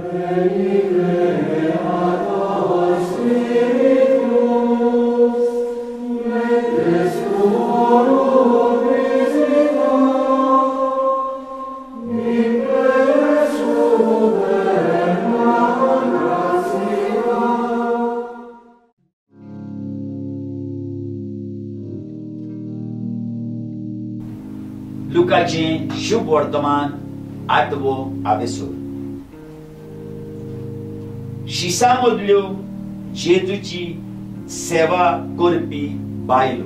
लुकाचे शुभ वर्तमान 8वो आवेसूर. शिसामदल्यो जेजूची सेवा करपी बायलो.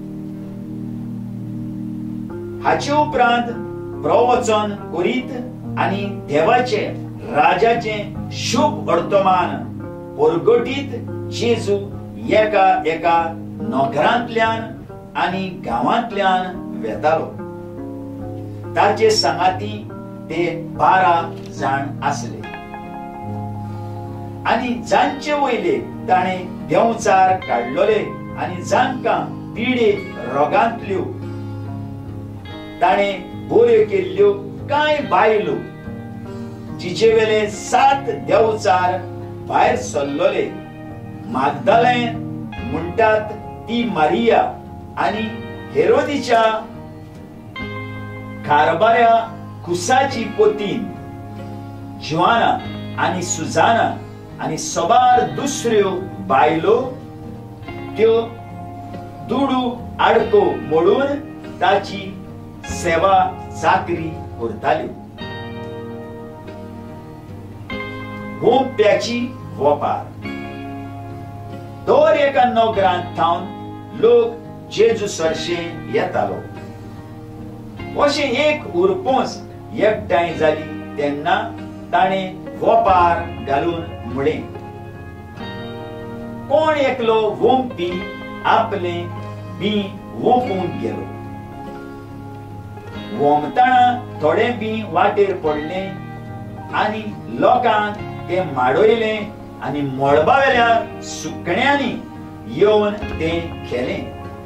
हाचे उपरांत प्रवचन करीत आनी देवाचे राजाचे शुभ वर्तमान परगटीत जेजू एका एका नगरांतल्यान आनी गांवांतल्यान वेतालो. ताचे संगाती ते 12 जाण आसले आनी जांचे वयले ताणे देंवचार काडलोले आनी जांकां पिडे रोगांतल्यो ताणे बऱ्यो केल्ल्यो कांय बायलो जिचे वेले 7 देंवचार भायर सरलोले. मागदलेन म्हणटात ती मारिया आनी हेरोदीच्या कारभाऱ्या कुसाची पोतीन जोआना आनी सुजाना आनी सोबार दुसऱ्यो बायलो त्यो दुडू आडको मोडून ताची सेवा चाकरी करताल्यो. वोंप्याची वोपार. दर एका नगरांत थावन लोक जेजू सरशे येतालो. अशें एक उरपोस एकठांय जाली तेन्ना ताणें वोपार घालून म्हणलें, कोण एकलो वोंपी आपले बी वोंपूंक गेलो. वोंपतना थोडे बी वाटेर पडले आनी लोकांक ते माडयलें आनी मळबा वेल्या सुकण्यांनी येवन तें खेलें.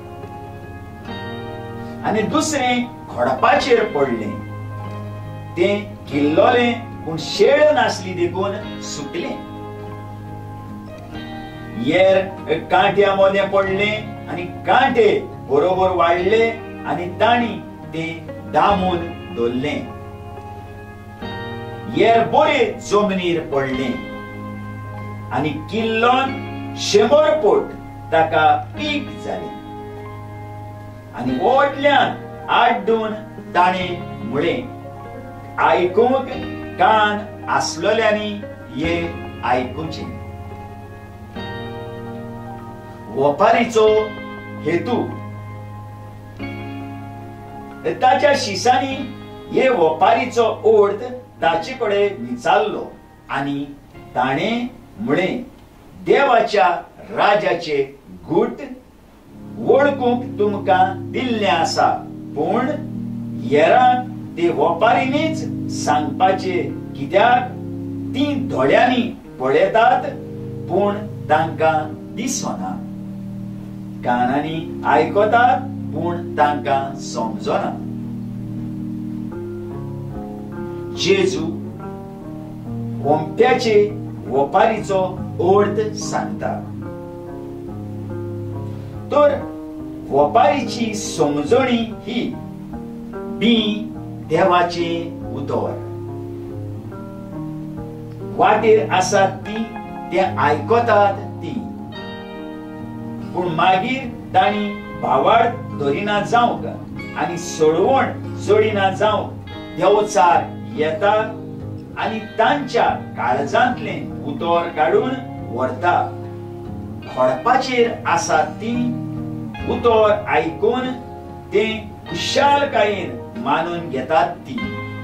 आनी दुसरें खोडपाचेर पडलें. तें किल्लोलें पूण शेळ नासली देखून सुकलें. येर कांट्या मोदें पडलें आनी कांटे बरोबर वाडले आनी तांणी तें दामून दवरलें. येर बरे जमनीर पडलें आनी किल्लोन 100 पोट ताका पीक जालें. आनी व्हडल्यान आड्डून ताणें म्हणलें, आयकूंक कान आसलोल्यांनी ये आयकुचें. वोपारीचो हेतू. ताच्या शिसांनी हे वोपारीचो अर्थ ताचे कडेन विचारलो आनी ताणें म्हणलें, देवाच्या राजाचे गुट वळखूंक तुमकां दिल्लें आसा, पूण हेरांक ते वोपारीनीच सांगपाचे, कित्याक ती दोळ्यांनी पळयतात पूण तांकां दिसना, कानांनी आयकतात पूण तांकां समजना. जेजू वोंप्याचे वोपारीचो अर्थ सांगता. तर वोपारीची समजणी ही बी देवाचे उतर. वाटेर आसात ती ते आयकतात ती, पूण मागीर तांणी भावार्थ धरिना जावंक आनी सोडवण जोडिना जावंक देवचार येतात आनी तांच्या काळजांतले उतर काडून व्हरता. खोडपाचेर आसात ती उतर आयकून ते खुशालकायेन मानून घेतात ती,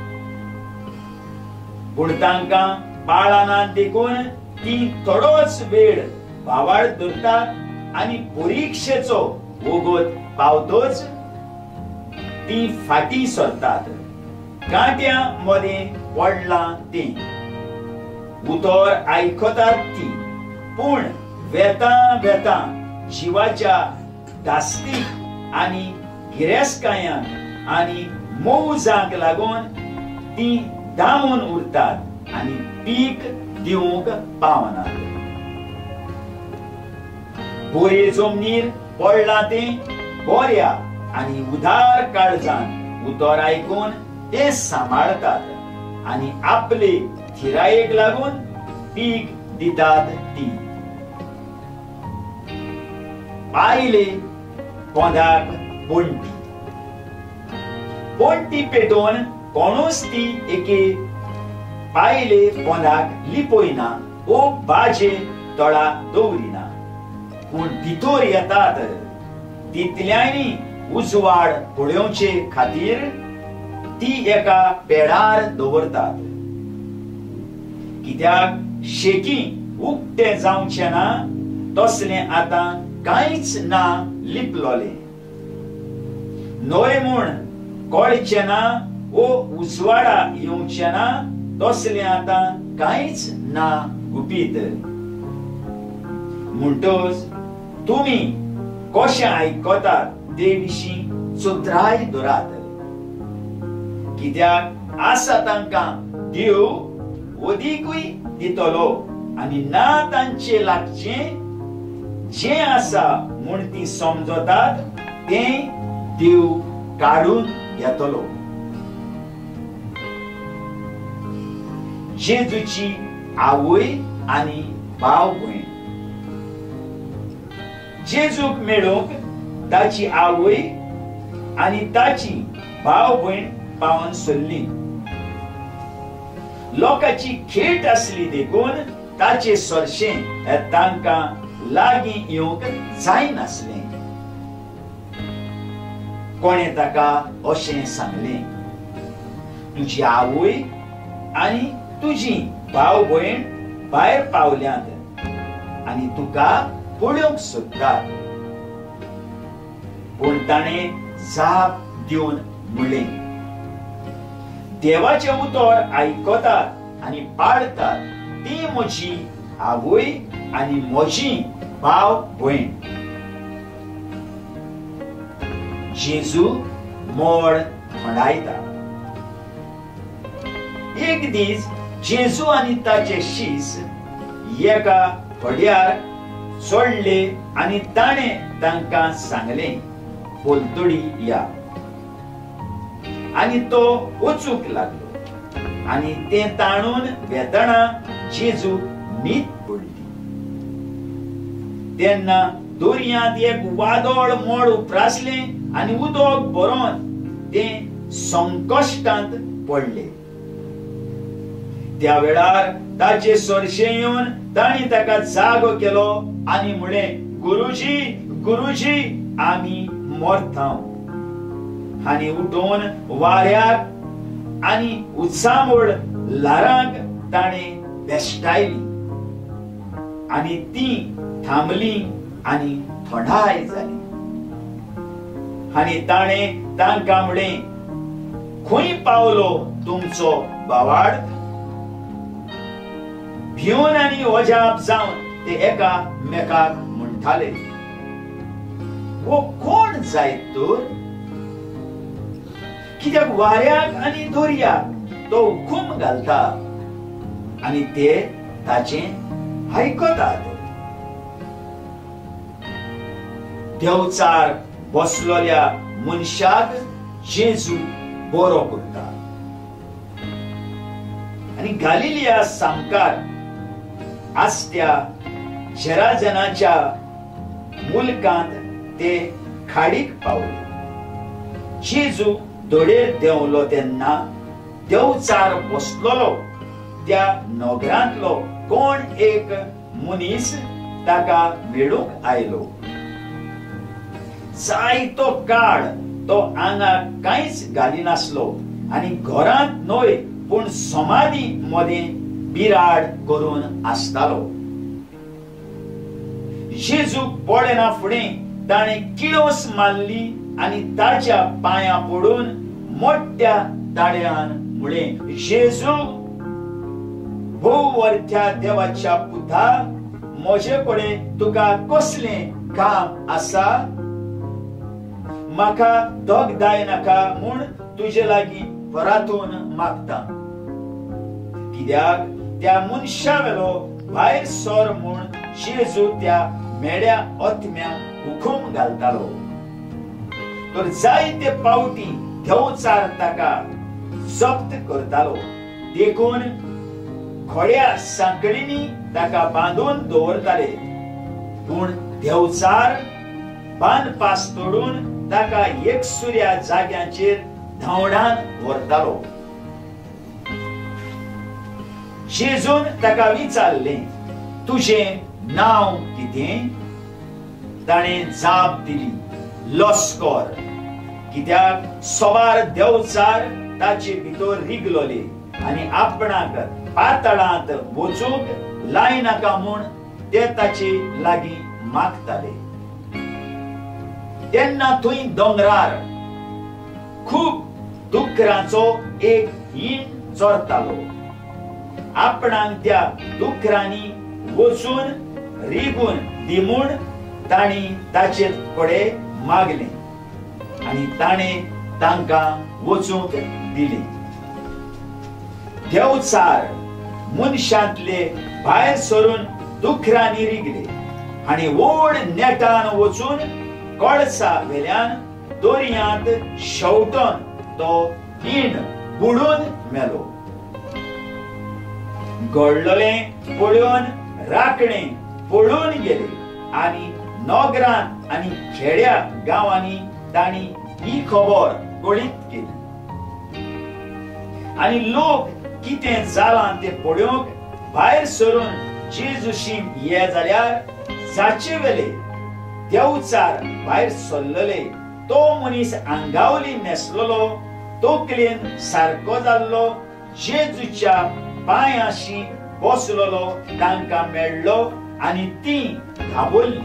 पूण तांकां पाळना देखून ती थोडोच वेळ भावार्थ धरतात आनी परिक्षेचो वगत पावतोच ती फाटीं सरतात. कांट्या मदें पडलां ती उतर आयकतात ती, पूण वेता वेता जिवाच्या दास्तीक आनी गिरेस्कायांक आनी मोऊजांक लागून ती दामून उरतात आनी पीक दिवंक पावनात. बरे जमनीर पडला ते बऱ्या आनी उदार काळजान उतर आयकून ते सांबाळतात आनी आपले थिरायेक लागून पीक दितात ती. पायले पोंदाक पोंटी. पोंटी पेटोवन कोणूच ती एके पायले पोंदाक लिपोयना ओ बाजे तळा दवरिना. पूण भितर येतात तितल्यांनी उजवाड पळोवचे खातीर ती एका पेडार दवरतात. कित्याक शेकी उक्ते जावचे ना तसले आतां कांयच ना लिपलोले. न्हय म्हूण कळचे ना ओ उजवाडा येवचे ना तसले आतां कांयच ना गुपीत. म्हणटच तुमी कशें आयकतात ते विशीं सुत्राय दवरात. कित्याक आसा तांकां देव ओदीकूय दितलो आनी ना तांचे लागचें जें आसा म्हूण ती समजतात तें देव काडून घेतलो. जेजूची आवय आनी भाव भयण. जेजूक मेळूंक ताची आवय आनी ताची भाव भयण पावन सरली. लोकांची खेट आसली देखून ताचे सरशें तांकां लागीं येवंक जायनासलें. कोणें ताका अशें सांगलें, तुजी आवय आनी तुजी भाव भयण भायर पावल्यांत आनी तुका पळोवंक सोदतात. पूण ताणें जाप दिवन म्हणलें, देवाचें उतर आयकतात आनी पाळतात ती म्हजी आवय आनी म्हजी भाव भयण. जेजू मोड थंडायता. एक दीस जेजू आनी ताचे शिस एका व्हड्यार चडले आनी ताणें तांकां सांगलें, बोलतडी या. आनी तो वचूंक लागलो आनी तें ताणून वेतना जेजू न्हीद पडली. तेन्ना दर्यांत एक वादळ मोड उप्रासलें आनी उदक भरोन तें संकश्टांत पडलें. त्या वेळार ताचे सरशें येवन तांणी ताका जागो केलो आनी म्हळें, गुरुजी गुरुजी आमी मरतांव. आनी उठोवन वाऱ्याक आनी उत्सामोड ल्हारांक ताणें बेश्टायली आनी ती थांबली आनी थंडाय जाली. आनी ताणें तांकां म्हणलें, खंय पावलो तुमचो भावार्थ? भिवन आनी अजाप जावन ते एका मेकाक म्हणटाले, वो कोण जायत तर? कित्याक वाऱ्याक आनी दर्याक तो हुकूम घालता आनी ते ताचें आयकतात. देवचार बसलोल्या मनशाक जेजू बरो करता. आनी गालिलिया सामकार आसत्या जेराजनाच्या मुल्कांत ते खाडीक पावले. जेजू दोडेर देंवलो तेन्ना देवचार बसलोलो त्या नगरांतलो कोण एक मनीस ताका मेळूंक आयलो. जायतो काळ तो आंगाक कांयच घालिनासलो आनी घरांत न्हय पूण समाधी मदें बिराड करून आसतालो. जेजूक पळना फुडें ताणें किळोस मारली आनी ताच्या पांयां पडून मोठ्या ताळयान म्हळें, जेजू भोववर्त्या देवाच्या पुता, म्हजे कडेन तुका कसलें काम आसा? म्हाका दोग दाय नाका म्हूण तुजे लागीं परातून मागता. कित्याक त्या मनशावेलो भायर सोर म्हूण जेजू त्या मेड्या ओतम्यांक हुकूम घालतालो. तर जायते पावटी देवचार ताका जप्त करतालो. देखून घोड्या सांकळींनी ताका बांदून दवरताले. पूण देवचार बांदपास तोडून ताका एकसुऱ्या जाग्यांचेर धांवडान व्हरतालो. जेजून ताका विचारलें, तुजें नांव कितें? ताणें जाप दिली, लॉस्कोर. कित्याक सोबार देवचार ताचे भितर रिगलोले आनी आपणाक पातळांत वचूंक लायनाका म्हूण ते ताचे लागीं मागताले. तेन्ना थंय दोंगरार खूब दुकरांचो एक हिण चोरतालो. आपणाक त्या दुकरांनी वचून रिगून दी म्हूण तांणी ताचे कडेन मागलें आनी ताणें तांकां वचूंक दिलें. देवचार मनशांतले भायर सरून दुकरांनी रिगले आनी व्हड नेटान वचून कळसा वेल्यान दर्यांत शेवटोन तो हिण बुडून मेलो. घडलोलें पळोवन राखणे पळून गेले आनी नोगरांत आनी खेड्या गांवांनी तांणी ही खबर कळीत केली. आनी लोक कितें जालां तें पळोवंक भायर सरून जेजूशीं ये जाल्यार जाचे वेले देवचार भायर सरलेले. तो मनीस आंगावली न्हेसलोलो, तकलेन सारको जाल्लो, जेजूच्या पांयाशी बसलोलो तांकां मेळ्ळो आनी तीं धांवल्लीं.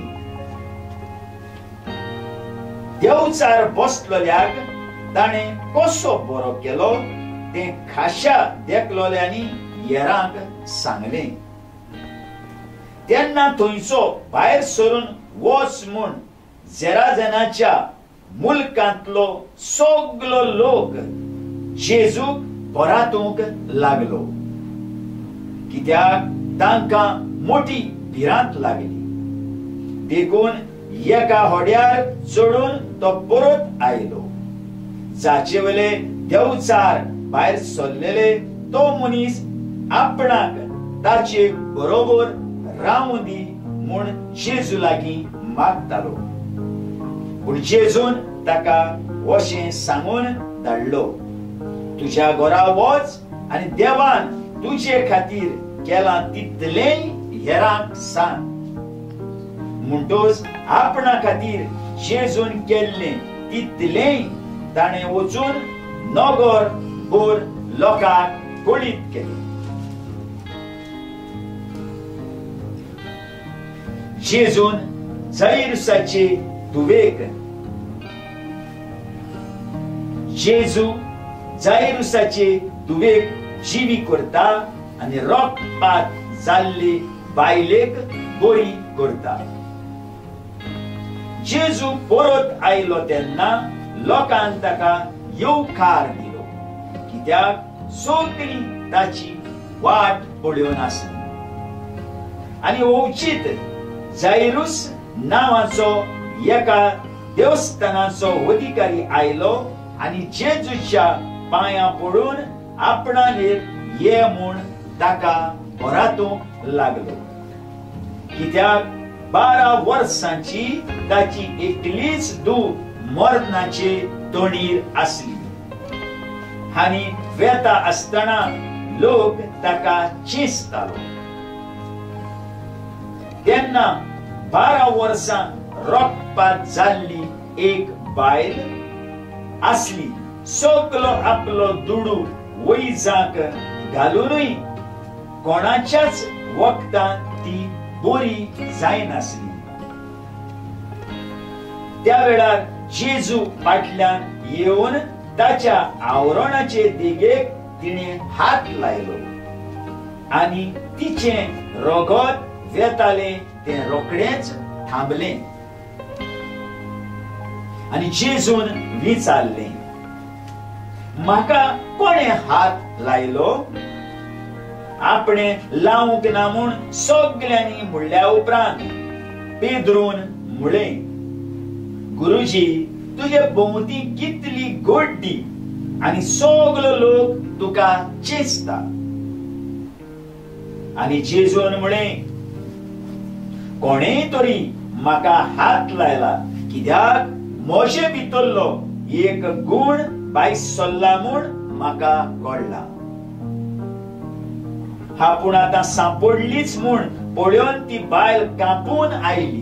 देवचार बसलोल्याक ताणें कसो बरो केलो तें खाशा देखलोल्यांनी हेरांक सांगलें. तेन्ना थंयचो भायर सरून वच म्हूण जेराजेनाच्या मुल्कांतलो सगलो लोक जेजूक परातूंक लागलो. कित्याक तांकां मोठी भिरांत लागली. देखून एका होड्यार चडून तो परत आयलो. जाचे वेले देवचार भायर सरलेले तो मनीस आपणाक ताचे बरोबर रावूं दी म्हूण जेजू लागीं मागतालो. पूण जेजून ताका अशें सांगून धाडलो, तुज्या घरा वच आनी देवान तुजे खातीर केलां तितलेंय हेरांक सांग. म्हणटूच आपणा खातीर जेजून केल्लें तितलेंय ताणें वचून नगर भर लोकांक कळीत केलें. जेजून जायरुसाचे धुवेक जेजू जायरुसाचे धुवेक जिवी करता आनी रोगपात जाल्ली बायलेक बरी करता. जेजू परत आयलो तेन्ना लोकांक ताका येवकार दिलो. कित्याक सगळीं ताची वाट पळोवन आसली. आनी ओवचीत जायरूस नांवाचो एका देवस्थानाचो अधिकारी आयलो आनी जेजूच्या पांयां पडून आपणालेर ये म्हूण ताका परातूंक लागलो. कित्याक 12 वर्सांची ताची एकलीच धूव मरणाचे तोंडीर आसली आनी वेता आसतना लोक ताका चिंततालो. तेन्ना 12 वर्सां रोगपात जाल्ली एक बायल आसली. सगलो आपलो दुडू वैजाक घालूनय कोणाच्याच वखदां ती बरी जायनासली. त्या वेळार जेजू फाटल्यान येवन ताच्या आवरणाचे देगेक तिणें हात लायलो आनी तिचें रोगत वेतालें तें रोखडेंच थांबलें. आनी जेजून विचारलें, म्हाका कोणें हात लायलो? आपणे लावूंक ना म्हूण सगल्यांनी म्हणल्या उपरांत पेद्रून म्हळें, गुरुजी, तुजे भोंवती कितली गोड्डी आनी सगलो लोक तुका चेस्ता. आनी जेजून म्हळें, कोणेय तरी म्हाका हात लायला, कित्याक म्हजे भितरलो एक गूण भायर सरला म्हूण म्हाका कळ्ळा. पूण आतां सांपडलीच म्हूण पळोवन ती बायल कापून आयली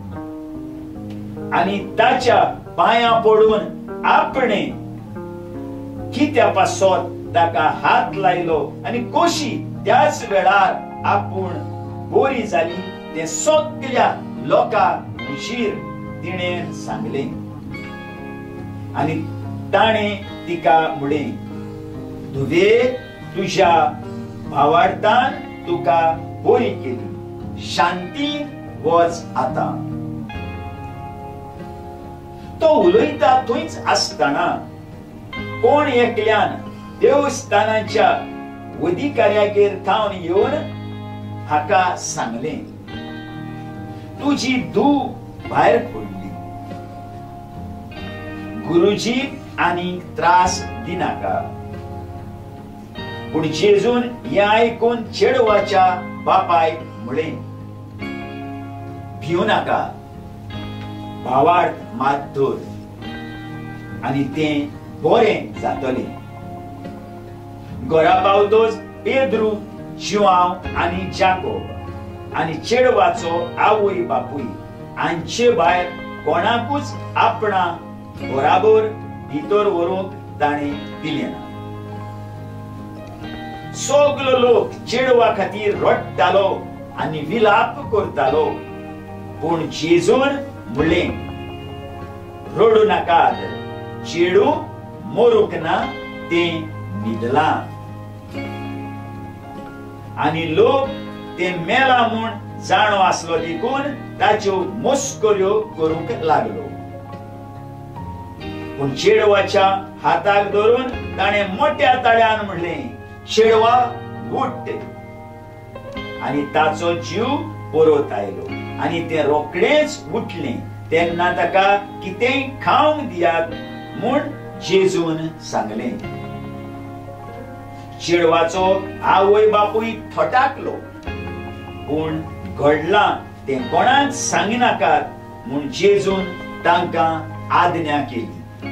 आनी ताच्या पांयां पडून आपणे कित्या पासत ताका हात लायलो आनी कशी त्याच वेळार आपूण बरी जाली ते सगळ्या लोकांक हुशीर तिणें सांगलें. आनी ताणें तिका म्हळें, धुवे, तुज्या भावार्थान तुका बरी केली, शांतीन वच आतां. तो उलयता थंयच आसतना कोण एकल्यान देवस्थानाच्या अधिकाऱ्यागेर थावन येवन हाका सांगलें, तुजी धूव भायर पडली, गुरुजी आनी त्रास दिनाका. पूण जेजून हें आयकून चेडवाच्या बापायक म्हळें, भिवू नाका, भावार्थ मात धर आनी तें बरें जातलें. घरा पावतच पेद्रू, जिवांव आनी जाकोब आनी चेडवाचो आवय बापूय हांचे भायर कोणाकूच आपणा बराबर भितर व्हरूंक ताणें दिलें ना. सगलो लोक चेडवा खातीर रडटालो आनी विलाप करतालो. पूण जेजून म्हळें, रडू नाकात, चेडू मरूंक ना, तें न्हिदलां. आनी लोक तें मेला म्हूण जाणो आसलो देखून ताच्यो मस्कऱ्यो करूंक लागलो. पूण चेडवाच्या हाताक धरून ताणें मोठ्या ताळ्यान म्हणलें, चेडवा, उठ. आनी ताचो जीव परत आयलो आनी तें रोखडेंच उठलें. तेन्ना ताका कितेंय खावंक दियात म्हूण जेजून सांगलें. चेडवाचो आवय बापूय थटाकलो, पूण घडलां तें कोणाक सांगनाकात म्हूण जेजून तांकां आज्ञा केली.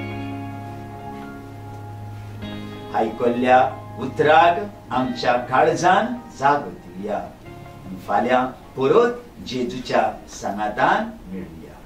आयकल्ल्या उतराक आमच्या काळजान जागो दिवया. फाल्यां परत जेजूच्या सांगातान मेळुया.